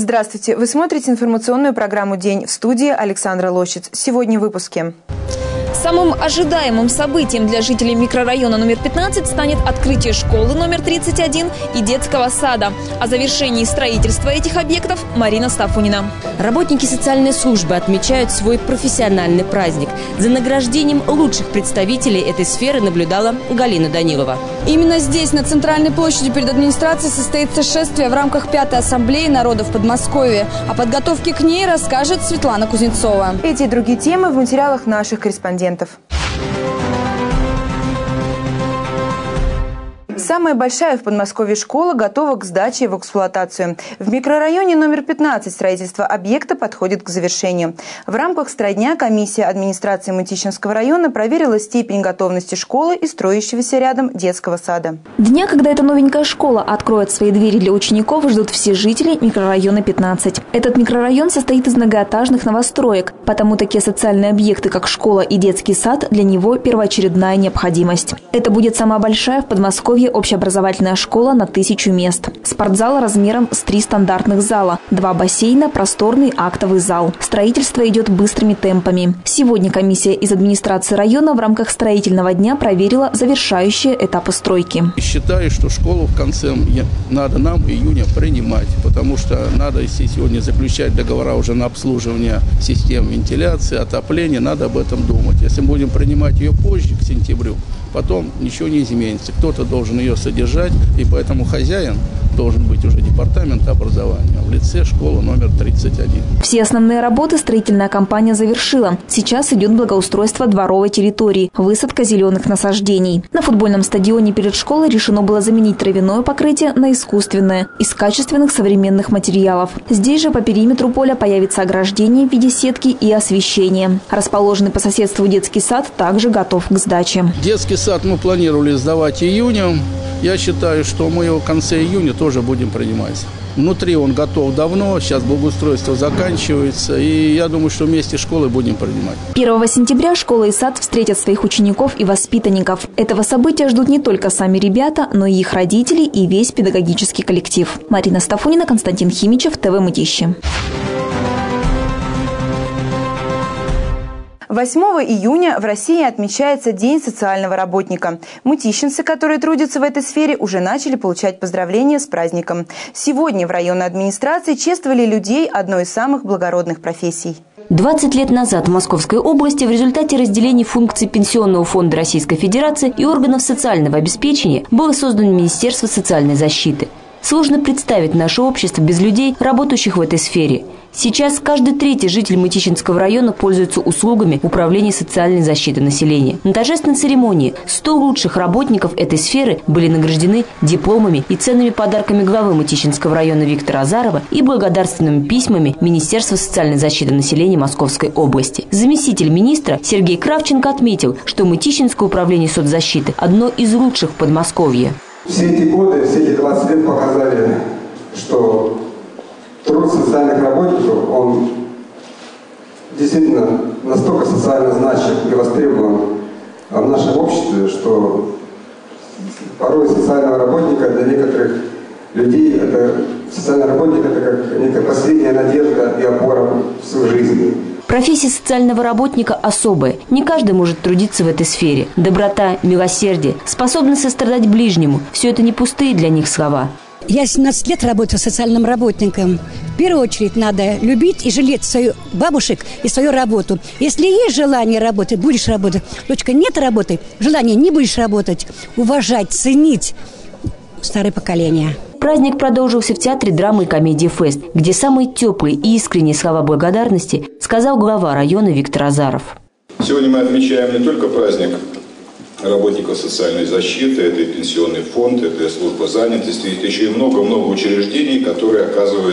Здравствуйте! Вы смотрите информационную программу «День», в студии Александра Лощиц. Сегодня в выпуске. Самым ожидаемым событием для жителей микрорайона номер 15 станет открытие школы номер 31 и детского сада. О завершении строительства этих объектов Марина Стафунина. Работники социальной службы отмечают свой профессиональный праздник. За награждением лучших представителей этой сферы наблюдала Галина Данилова. Именно здесь, на центральной площади перед администрацией, состоится шествие в рамках 5-й ассамблеи народов Подмосковья. О подготовке к ней расскажет Светлана Кузнецова. Эти и другие темы в материалах наших корреспондентов. Самая большая в Подмосковье школа готова к сдаче в эксплуатацию. В микрорайоне номер 15 строительство объекта подходит к завершению. В рамках стройдня комиссия администрации Мытищинского района проверила степень готовности школы и строящегося рядом детского сада. Дня, когда эта новенькая школа откроет свои двери для учеников, ждут все жители микрорайона 15. Этот микрорайон состоит из многоэтажных новостроек, потому такие социальные объекты, как школа и детский сад, для него первоочередная необходимость. Это будет самая большая в Подмосковье общеобразовательная школа на 1000 мест. Спортзал размером с 3 стандартных зала, 2 бассейна, просторный актовый зал. Строительство идет быстрыми темпами. Сегодня комиссия из администрации района в рамках строительного дня проверила завершающие этапы стройки. Считаю, что школу в конце надо нам июня принимать, потому что надо сегодня заключать договора уже на обслуживание систем вентиляции, отопления. Надо об этом думать. Если мы будем принимать ее позже, к сентябрю, потом ничего не изменится. Кто-то должен ее содержать, и поэтому хозяин должен быть уже департамент образования в лице школы номер 31. Все основные работы строительная компания завершила. Сейчас идет благоустройство дворовой территории, высадка зеленых насаждений. На футбольном стадионе перед школой решено было заменить травяное покрытие на искусственное, из качественных современных материалов. Здесь же по периметру поля появится ограждение в виде сетки и освещение. Расположенный по соседству детский сад также готов к сдаче. Детский сад мы планировали сдавать июнем. Я считаю, что мы его в конце июня тоже будем принимать. Внутри он готов давно, сейчас благоустройство заканчивается, и я думаю, что вместе с школой будем принимать. 1 сентября школа и сад встретят своих учеников и воспитанников. Этого события ждут не только сами ребята, но и их родители и весь педагогический коллектив. Марина Стафунина, Константин Химичев, ТВ Мытищи. 8 июня в России отмечается День социального работника. Мытищинцы, которые трудятся в этой сфере, уже начали получать поздравления с праздником. Сегодня в районной администрации чествовали людей одной из самых благородных профессий. 20 лет назад в Московской области в результате разделения функций Пенсионного фонда Российской Федерации и органов социального обеспечения было создано Министерство социальной защиты. Сложно представить наше общество без людей, работающих в этой сфере. Сейчас каждый третий житель Мытищинского района пользуется услугами Управления социальной защиты населения. На торжественной церемонии 100 лучших работников этой сферы были награждены дипломами и ценными подарками главы Мытищинского района Виктора Азарова и благодарственными письмами Министерства социальной защиты населения Московской области. Заместитель министра Сергей Кравченко отметил, что Мытищинское управление соцзащиты одно из лучших в Подмосковье. Все эти годы, все эти 20 лет показали, что труд социальных работников, он действительно настолько социально значим и востребован в нашем обществе, что порой социального работника для некоторых людей, социальный работник – это как некая последняя надежда и опора в свою жизнь. Профессия социального работника особая. Не каждый может трудиться в этой сфере. Доброта, милосердие, способность сострадать ближнему – все это не пустые для них слова. Я 17 лет работаю социальным работником. В первую очередь надо любить и жалеть свою бабушек и свою работу. Если есть желание работать, будешь работать. Дочка, нет работы, желания не будешь работать. Уважать, ценить старое поколение. Праздник продолжился в Театре драмы и комедии «Фест», где самые теплые и искренние слова благодарности сказал глава района Виктор Азаров. Сегодня мы отмечаем не только праздник работников социальной защиты, это и пенсионный фонд, это и служба занятости, это еще и много-много учреждений, которые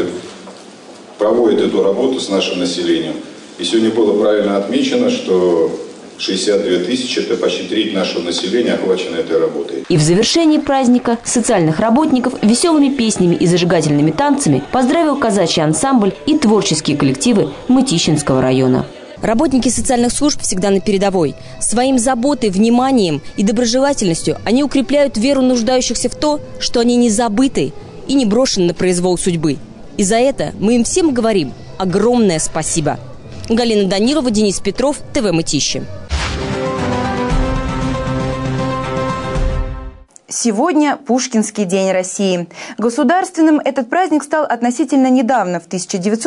проводят эту работу с нашим населением. И сегодня было правильно отмечено, что 62 тысячи – это почти треть нашего населения охвачено этой работой. И в завершении праздника социальных работников веселыми песнями и зажигательными танцами поздравил казачий ансамбль и творческие коллективы Мытищинского района. Работники социальных служб всегда на передовой. Своим заботой, вниманием и доброжелательностью они укрепляют веру нуждающихся в то, что они не забыты и не брошены на произвол судьбы. И за это мы им всем говорим огромное спасибо. Галина Данилова, Денис Петров, ТВ Мытищи. Сегодня Пушкинский день России. Государственным этот праздник стал относительно недавно, в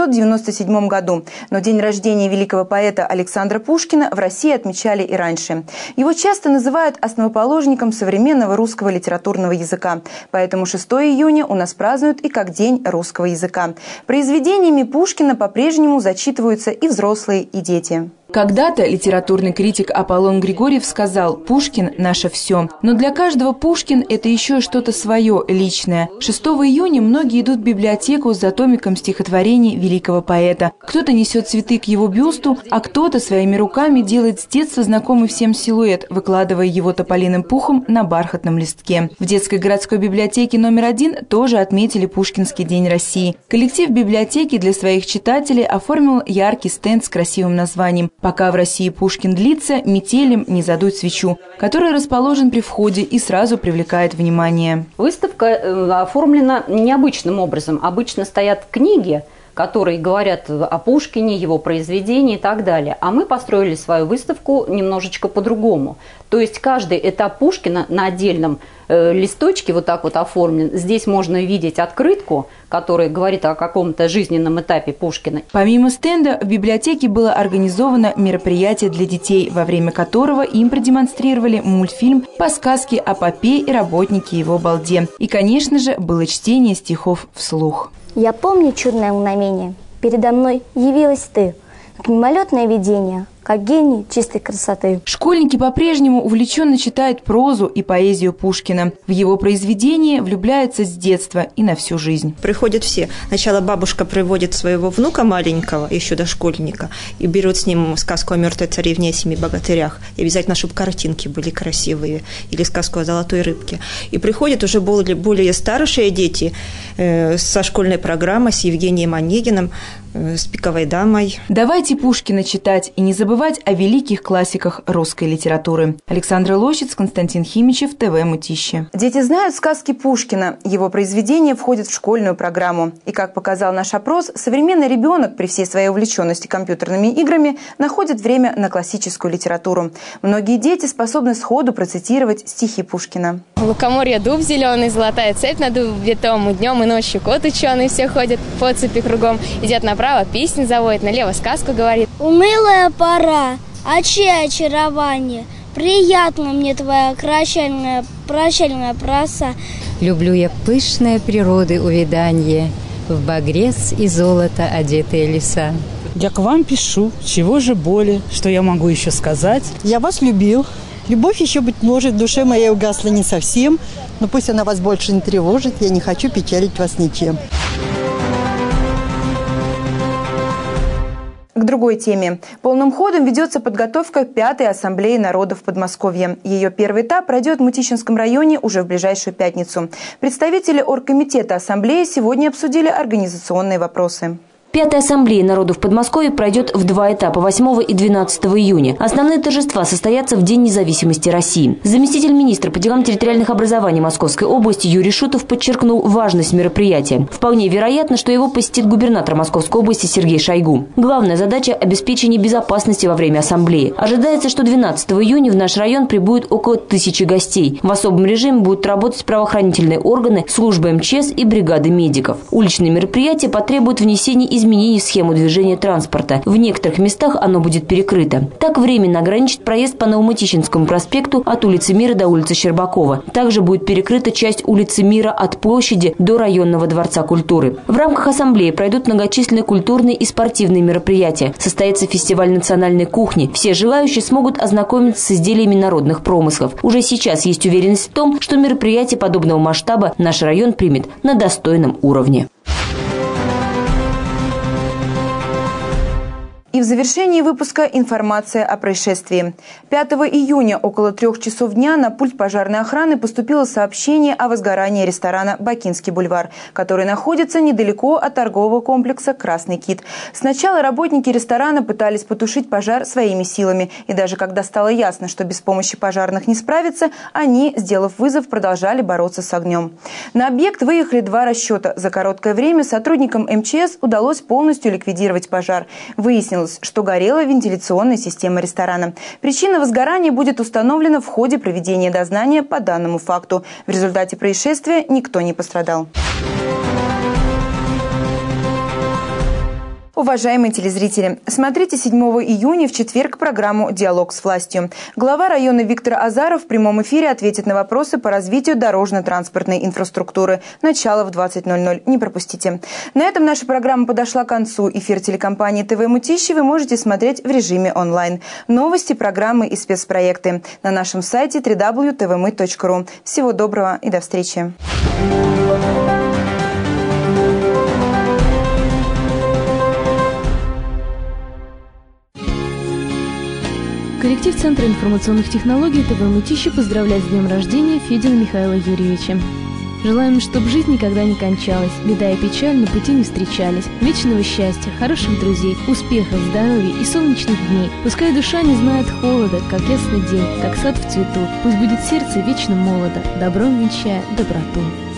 1997 году. Но день рождения великого поэта Александра Пушкина в России отмечали и раньше. Его часто называют основоположником современного русского литературного языка. Поэтому 6 июня у нас празднуют и как День русского языка. Произведениями Пушкина по-прежнему зачитываются и взрослые, и дети. Когда-то литературный критик Аполлон Григорьев сказал: «Пушкин – наше все». Но для каждого Пушкин – это еще что-то свое, личное. 6 июня многие идут в библиотеку за томиком стихотворений великого поэта. Кто-то несет цветы к его бюсту, а кто-то своими руками делает с детства знакомый всем силуэт, выкладывая его тополиным пухом на бархатном листке. В детской городской библиотеке номер 1 тоже отметили Пушкинский день России. Коллектив библиотеки для своих читателей оформил яркий стенд с красивым названием «Пока в России Пушкин длится, метелем не задуть свечу», который расположен при входе и сразу привлекает внимание. Выставка оформлена необычным образом. Обычно стоят книги, которые говорят о Пушкине, его произведении и так далее. А мы построили свою выставку немножечко по-другому. То есть каждый этап Пушкина на отдельном листочке вот так вот оформлен. Здесь можно видеть открытку, которая говорит о каком-то жизненном этапе Пушкина. Помимо стенда в библиотеке было организовано мероприятие для детей, во время которого им продемонстрировали мультфильм по сказке о попе и работнике его балде. И, конечно же, было чтение стихов вслух. Я помню чудное мгновение. Передо мной явилась ты, как мимолетное видение, как гений чистой красоты. Школьники по-прежнему увлеченно читают прозу и поэзию Пушкина. В его произведения влюбляются с детства и на всю жизнь. Приходят все. Сначала бабушка приводит своего внука маленького, еще дошкольника, и берет с ним сказку о мертвой царевне и 7 богатырях. И обязательно, чтобы картинки были красивые. Или сказку о золотой рыбке. И приходят уже более старшие дети со школьной программой, с Евгением Онегиным, с «Пиковой дамой». Давайте Пушкина читать и не забывать о великих классиках русской литературы. Александра Лощиц, Константин Химичев, ТВ Мытищи. Дети знают сказки Пушкина. Его произведения входят в школьную программу. И, как показал наш опрос, современный ребенок при всей своей увлеченности компьютерными играми находит время на классическую литературу. Многие дети способны сходу процитировать стихи Пушкина. В лукоморье дуб зеленый, золотая цепь над витом, и днем, и ночью кот ученый, все ходят по цепи кругом, идет направо, песнь заводит, налево сказку говорит. Унылая пора, чье очарование, приятно мне твоя прощальная проса. Люблю я пышное природы увиданье, в багрец и золото одетые леса. Я к вам пишу, чего же более, что я могу еще сказать? Я вас любил. Любовь еще, быть может, в душе моей угасла не совсем, но пусть она вас больше не тревожит, я не хочу печалить вас ничем. К другой теме. Полным ходом ведется подготовка к 5-й ассамблее народов Подмосковья. Ее первый этап пройдет в Мытищинском районе уже в ближайшую пятницу. Представители оргкомитета ассамблеи сегодня обсудили организационные вопросы. 5-я ассамблея народов Подмосковья пройдет в 2 этапа – 8 и 12 июня. Основные торжества состоятся в День независимости России. Заместитель министра по делам территориальных образований Московской области Юрий Шутов подчеркнул важность мероприятия. Вполне вероятно, что его посетит губернатор Московской области Сергей Шойгу. Главная задача – обеспечение безопасности во время ассамблеи. Ожидается, что 12 июня в наш район прибудет около 1000 гостей. В особом режиме будут работать правоохранительные органы, службы МЧС и бригады медиков. Уличные мероприятия потребуют внесения изменений в схему движения транспорта. В некоторых местах оно будет перекрыто. Так временно ограничит проезд по Новомытищинскому проспекту от улицы Мира до улицы Щербакова. Также будет перекрыта часть улицы Мира от площади до районного дворца культуры. В рамках ассамблеи пройдут многочисленные культурные и спортивные мероприятия. Состоится фестиваль национальной кухни. Все желающие смогут ознакомиться с изделиями народных промыслов. Уже сейчас есть уверенность в том, что мероприятие подобного масштаба наш район примет на достойном уровне. И в завершении выпуска информация о происшествии. 5 июня около 3 часов дня на пульт пожарной охраны поступило сообщение о возгорании ресторана «Бакинский бульвар», который находится недалеко от торгового комплекса «Красный кит». Сначала работники ресторана пытались потушить пожар своими силами. И даже когда стало ясно, что без помощи пожарных не справиться, они, сделав вызов, продолжали бороться с огнем. На объект выехали 2 расчета. За короткое время сотрудникам МЧС удалось полностью ликвидировать пожар. Выяснилось, что горела вентиляционная система ресторана. Причина возгорания будет установлена в ходе проведения дознания по данному факту. В результате происшествия никто не пострадал. Уважаемые телезрители, смотрите 7 июня в четверг программу «Диалог с властью». Глава района Виктор Азаров в прямом эфире ответит на вопросы по развитию дорожно-транспортной инфраструктуры. Начало в 20:00. Не пропустите. На этом наша программа подошла к концу. Эфир телекомпании ТВ Мытищи вы можете смотреть в режиме онлайн. Новости, программы и спецпроекты на нашем сайте www.tvmy.ru. Всего доброго и до встречи. Коллектив Центра информационных технологий ТВ Мытищи поздравляет с днем рождения Федина Михаила Юрьевича. Желаем, чтобы жизнь никогда не кончалась, беда и печаль на пути не встречались, вечного счастья, хороших друзей, успехов, здоровья и солнечных дней. Пускай душа не знает холода, как ясный день, как сад в цвету. Пусть будет сердце вечно молодо, добром венчая доброту.